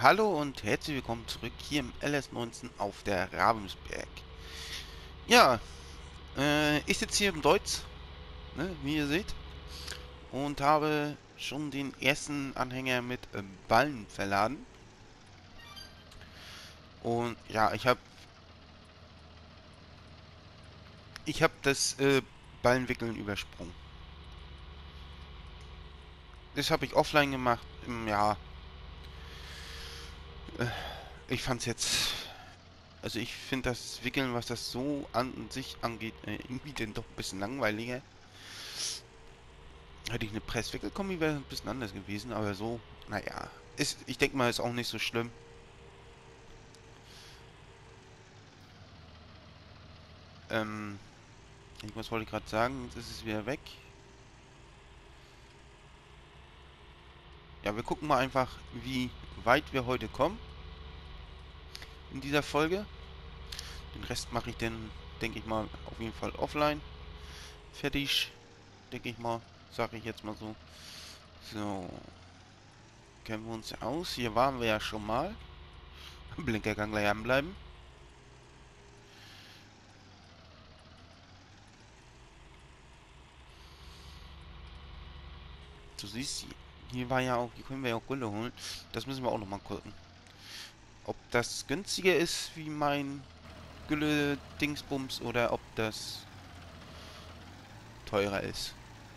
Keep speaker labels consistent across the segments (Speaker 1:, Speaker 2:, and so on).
Speaker 1: Hallo und herzlich willkommen zurück hier im LS19 auf der Ravensberg. Ja, ich sitze hier im Deutz, ne, wie ihr seht, und habe schon den ersten Anhänger mit Ballen verladen. Und ja, ich hab das Ballenwickeln übersprungen. Das habe ich offline gemacht. Ja, ich fand's jetzt. Also ich finde das Wickeln, was das so an sich angeht, irgendwie denn doch ein bisschen langweiliger. Hätte ich eine Presswickelkombi, wäre es ein bisschen anders gewesen, aber so, naja. Ich denke mal, ist auch nicht so schlimm. Ähm, was wollte ich gerade sagen? Jetzt ist es wieder weg. Ja, wir gucken mal einfach, wie weit wir heute kommen in dieser Folge. Den Rest mache ich dann, denke ich mal, auf jeden Fall offline. Fertig, denke ich mal, sage ich jetzt mal so. So, kennen wir uns aus. Hier waren wir ja schon mal. Blinkergang gleich anbleiben. Du siehst, hier war ja auch, hier können wir ja auch Gülle holen. Das müssen wir auch nochmal gucken. Ob das günstiger ist wie mein Gülle-Dingsbums oder ob das teurer ist.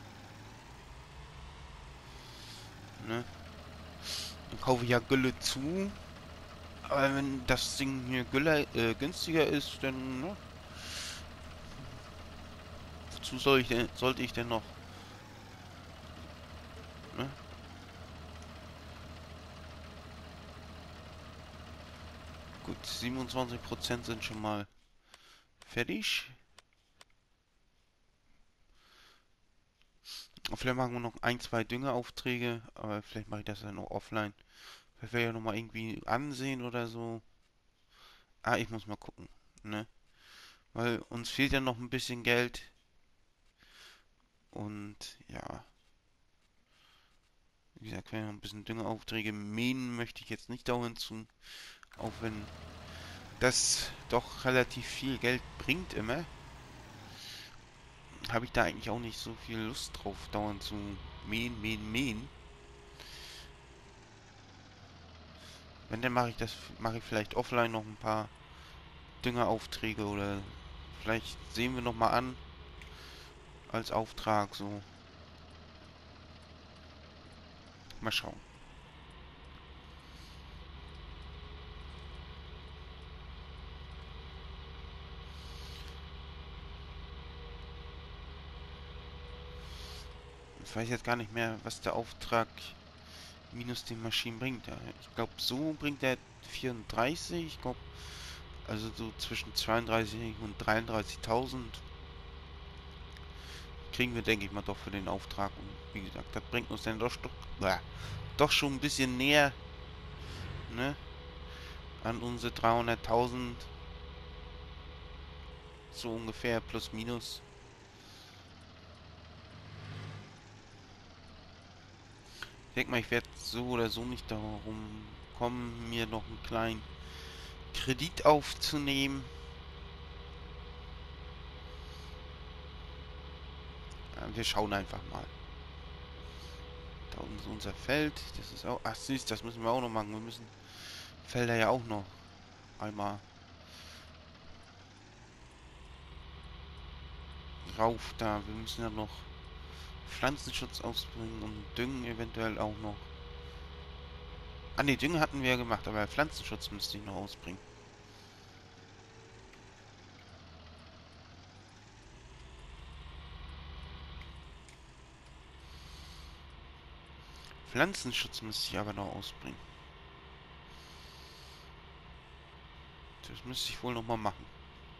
Speaker 1: Ne? Dann kaufe ich ja Gülle zu. Aber wenn das Ding hier Gülle günstiger ist, dann, ne? Wozu sollte ich denn noch? Ne? Gut, 27% sind schon mal fertig. Vielleicht machen wir noch ein, zwei Düngeaufträge, aber vielleicht mache ich das dann noch offline. Vielleicht will ich ja nochmal irgendwie ansehen oder so. Ah, ich muss mal gucken, ne? Weil uns fehlt ja noch ein bisschen Geld. Und ja, wie gesagt, wenn wir noch ein bisschen Düngeaufträge mähen, möchte ich jetzt nicht dauernd zu. Auch wenn das doch relativ viel Geld bringt immer, habe ich da eigentlich auch nicht so viel Lust drauf, dauernd zu mähen. Wenn, dann mache ich vielleicht offline noch ein paar Düngeraufträge oder vielleicht sehen wir noch mal an als Auftrag so. Mal schauen. Ich weiß jetzt gar nicht mehr, was der Auftrag minus den Maschinen bringt. Ja, ich glaube, so bringt er 34. Ich glaube, also so zwischen 32 und 33.000 kriegen wir, denke ich mal, doch für den Auftrag. Und wie gesagt, das bringt uns dann doch schon ein bisschen näher, ne, an unsere 300.000. So ungefähr, plus minus. Ich denke mal, ich werde so oder so nicht darum kommen, mir noch einen kleinen Kredit aufzunehmen. Wir schauen einfach mal. Da unten ist unser Feld. Das ist auch. Ach süß, das müssen wir auch noch machen. Wir müssen Felder ja auch noch einmal rauf da. Wir müssen ja noch Pflanzenschutz ausbringen und Düngen eventuell auch noch. Ah ne, Düngen hatten wir ja gemacht, aber Pflanzenschutz müsste ich noch ausbringen. Pflanzenschutz müsste ich aber noch ausbringen. Das müsste ich wohl noch mal machen.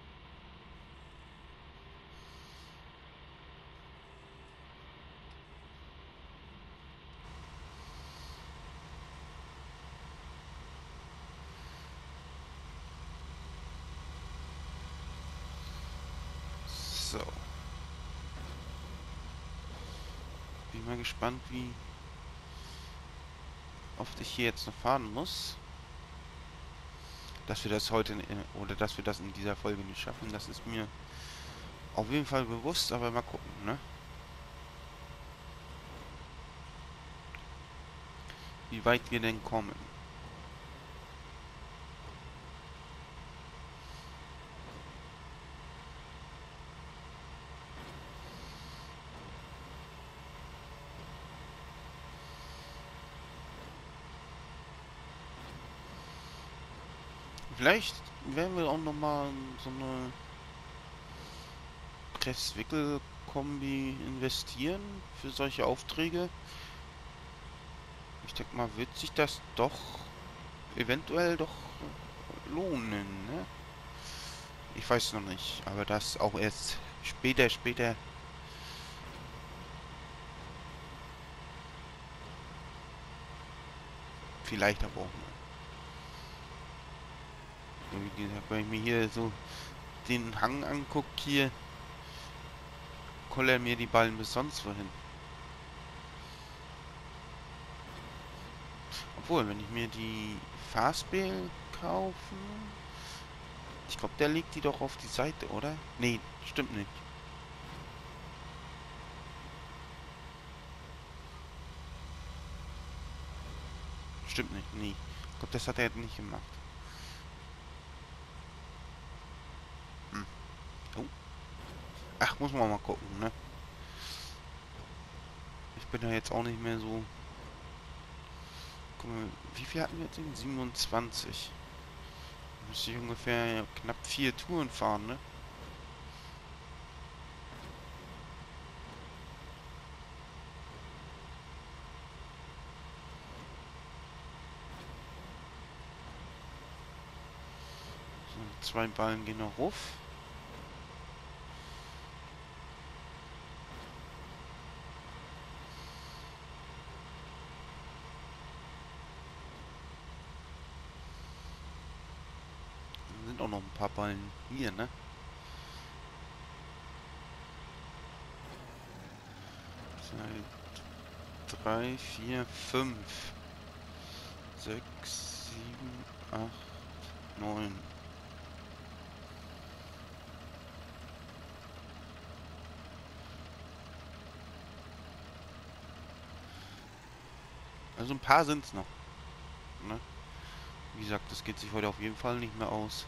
Speaker 1: So. Bin mal gespannt, wie oft ich hier jetzt noch fahren muss. dass wir das heute oder dass wir das in dieser Folge nicht schaffen. Das ist mir auf jeden Fall bewusst, aber mal gucken, ne? Wie weit wir denn kommen. Vielleicht werden wir auch nochmal so eine Kress-Wickel-Kombi investieren für solche Aufträge. Ich denke mal, wird sich das doch eventuell doch lohnen, ne? Ich weiß noch nicht, aber das auch erst später, vielleicht aber auch mal. So, wie gesagt, wenn ich mir hier so den Hang angucke, hier kollern mir die Ballen bis sonst wohin. Obwohl, wenn ich mir die Fastball kaufe, ich glaube, der legt die doch auf die Seite, oder? Nee, stimmt nicht. Stimmt nicht, nee. Ich glaube, das hat er nicht gemacht. Hm. Oh. Ach, muss man mal gucken, ne? Ich bin da jetzt auch nicht mehr so... Guck mal, wie viel hatten wir jetzt? 27. Müsste ich ungefähr knapp 4 Touren fahren, ne? So, 2 Ballen gehen noch rauf. Dann sind auch noch ein paar Ballen hier, ne? 2, 3, 4, 5, 6, 7, 8, 9. Also ein paar sind es noch, ne? Wie gesagt, das geht sich heute auf jeden Fall nicht mehr aus.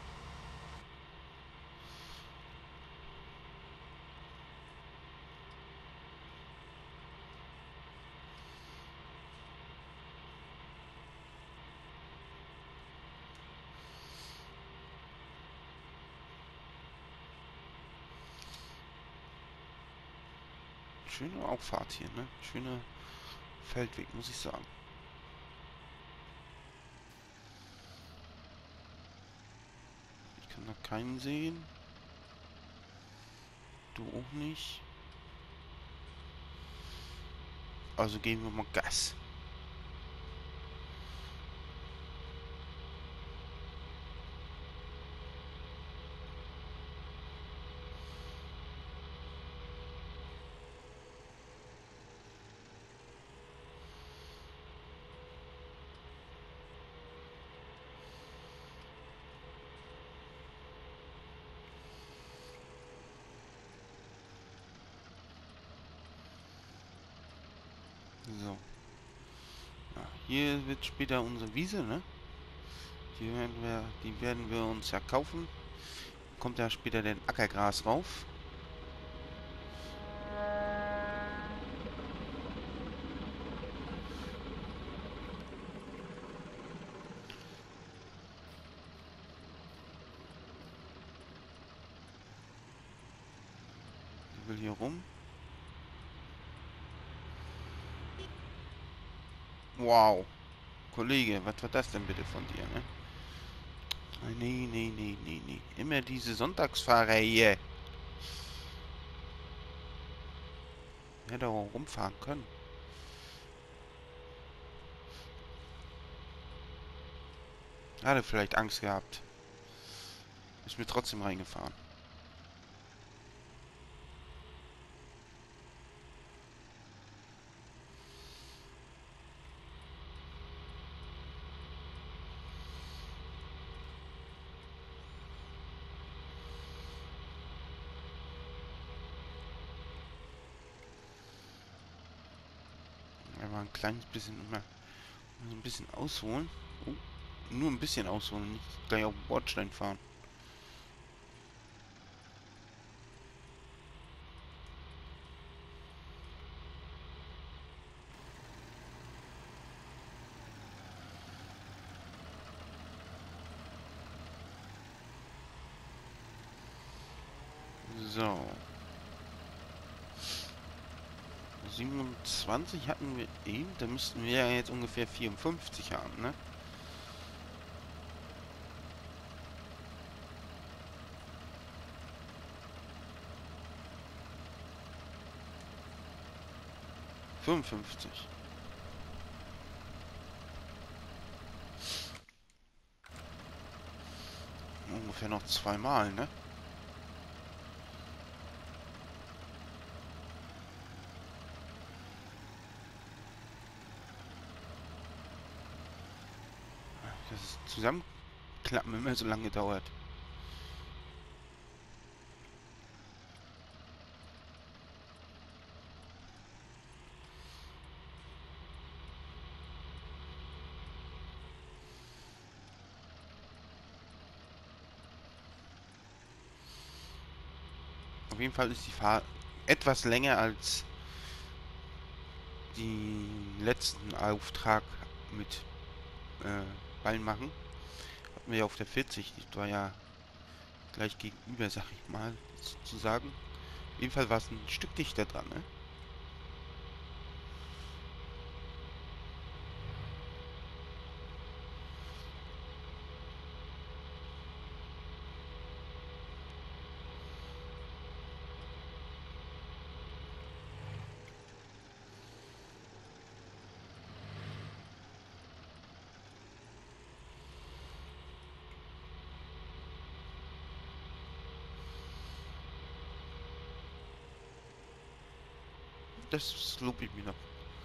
Speaker 1: Schöne Auffahrt hier, ne? Schöner Feldweg, muss ich sagen. Ich kann da keinen sehen. Du auch nicht. Also geben wir mal Gas. So. Ja, hier wird später unsere Wiese, ne? Die werden wir uns ja kaufen. Kommt ja später den Ackergras rauf. Die will hier rum. Wow. Kollege, was war das denn bitte von dir, ne? Nee, nee, nee, nee, nee. Immer diese Sonntagsfahrer hier. Hätte auch rumfahren können. Hatte vielleicht Angst gehabt. Ist mir trotzdem reingefahren. Da war ein kleines bisschen immer so ein bisschen ausholen. Oh, nur ein bisschen ausholen, nicht gleich auf den Bordstein fahren. So. 27 hatten wir eben. Da müssten wir ja jetzt ungefähr 54 haben, ne? ...55. Ungefähr noch zweimal, ne? Das Zusammenklappen immer so lange dauert. Auf jeden Fall ist die Fahrt etwas länger als den letzten Auftrag mit Ballen machen. Hatten wir ja auf der 40, die war ja gleich gegenüber, sag ich mal, sozusagen. Auf jeden Fall war es ein Stück dichter dran, ne? Das lobe ich mir noch.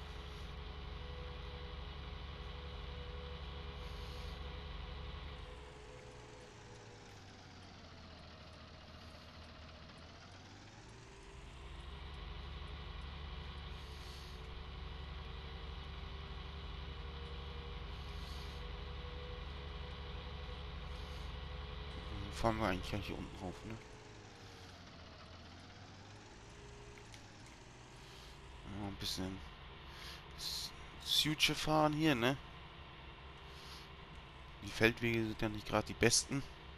Speaker 1: Fahren wir eigentlich gleich hier unten rauf, ne? Ein bisschen Future fahren hier, ne? Die Feldwege sind ja nicht gerade die besten.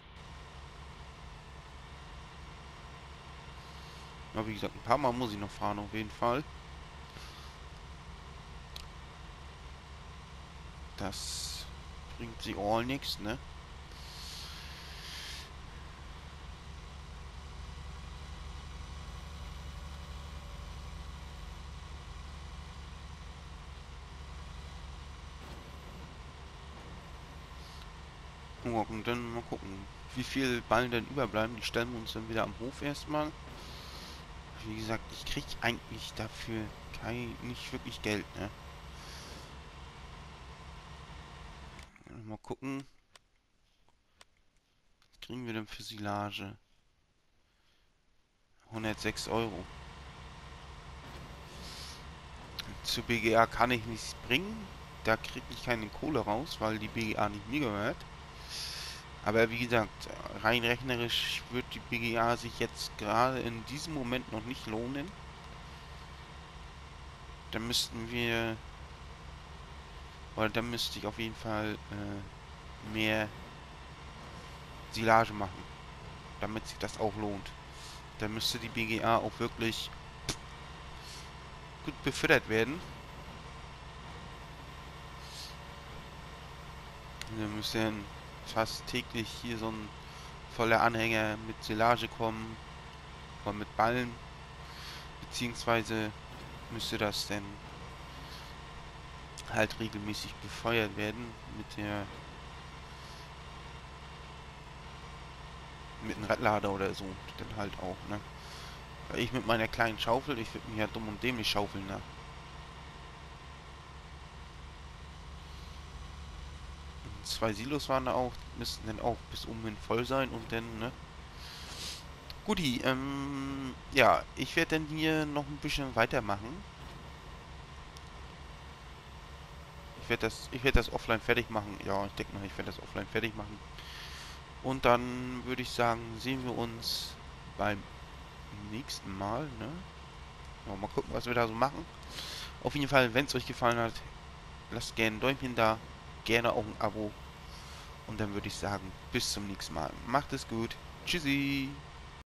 Speaker 1: Aber wie gesagt, ein paar Mal muss ich noch fahren, auf jeden Fall. Das bringt sie all nichts, ne? Und dann mal gucken, wie viel Ballen denn überbleiben. Die stellen wir uns dann wieder am Hof erstmal. Wie gesagt, ich krieg eigentlich dafür nicht wirklich Geld, ne? Mal gucken, was kriegen wir denn für Silage? 106 Euro. Zur BGA kann ich nichts bringen. Da kriege ich keine Kohle raus, weil die BGA nicht mir gehört. Aber wie gesagt, rein rechnerisch wird die BGA sich jetzt gerade in diesem Moment noch nicht lohnen. Da müssten wir, oder da müsste ich auf jeden Fall mehr Silage machen, damit sich das auch lohnt. Da müsste die BGA auch wirklich gut befüttert werden. Da müsste dann fast täglich hier so ein voller Anhänger mit Silage kommen, oder mit Ballen, beziehungsweise müsste das dann halt regelmäßig befeuert werden mit einem Radlader oder so, dann halt auch, ne? Weil ich mit meiner kleinen Schaufel, ich würde mich ja dumm und dämlich schaufeln, ne? Und 2 Silos waren da auch, müssten dann auch bis oben hin voll sein und dann, ne? Guti, ja, ich werde dann hier noch ein bisschen weitermachen. Ich werde das offline fertig machen. Ja, ich denke mal, ich werde das offline fertig machen. Und dann würde ich sagen, sehen wir uns beim nächsten Mal, ne? Ja, mal gucken, was wir da so machen. Auf jeden Fall, wenn es euch gefallen hat, lasst gerne ein Däumchen da, gerne auch ein Abo. Und dann würde ich sagen, bis zum nächsten Mal. Macht es gut. Tschüssi.